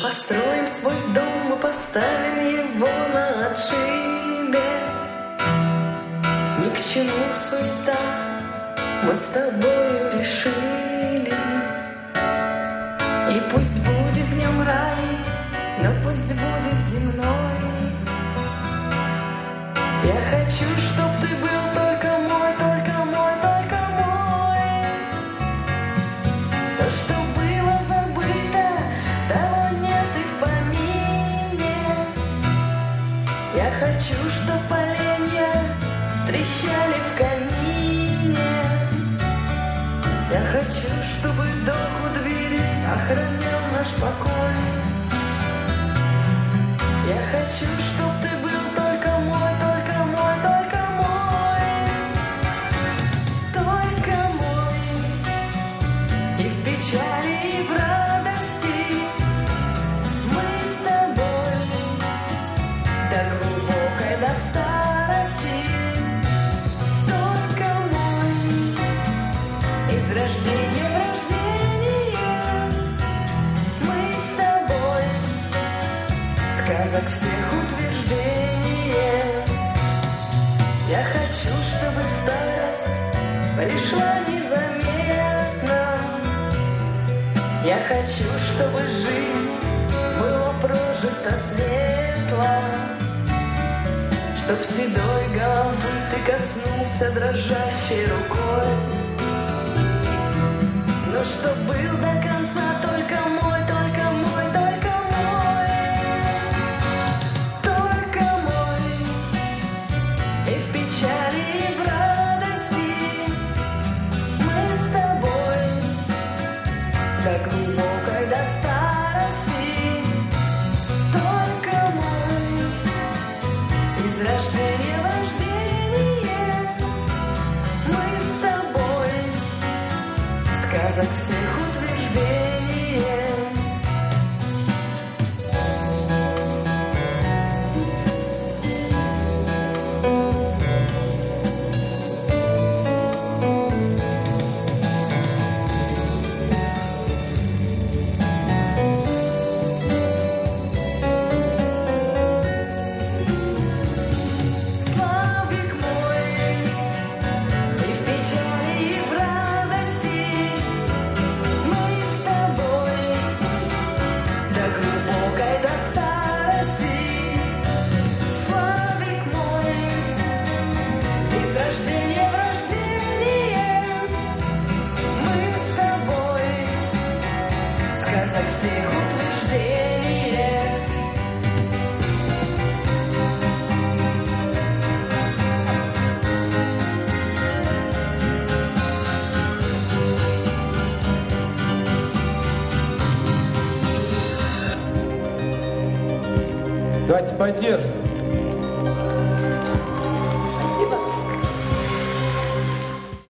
построим свой дом, мы поставим его на отшибе. Ни к чему суета, мы с тобою решили. И пусть будет днем рай, но пусть будет земной. Я хочу, чтоб ты был только мой, только мой, только мой. То, что было забыто, того нет и в помине. Я хочу, чтоб поленья трещали в камине. Я хочу, чтобы долг у двери охранял наш покой. Я хочу, чтоб ты был только мой, только мой, только мой. Только мой. И в печали, и в радости мы с тобой до глубокой, до старости. Только мой. Из рождения в рождение мы с тобой. Сказок всех утверждение. Я хочу, чтобы старость пришла незаметно. Я хочу, чтобы жизнь была прожита светло. Чтоб седой головы ты коснулся дрожащей рукой. Но чтоб был до конца только мой, только мой, только мой. Только мой. И в печали, и в радости мы с тобой до глубокой, до старости. Только мой. Из рождения в рождение мы с тобой. Сказок всех утверждение. Славик мой, и в печали, и в радости мы с тобой до глубокой, до старости. Славик мой, из рождения в рождение мы с тобой. Сказок всех утверждение. Давайте поддержим.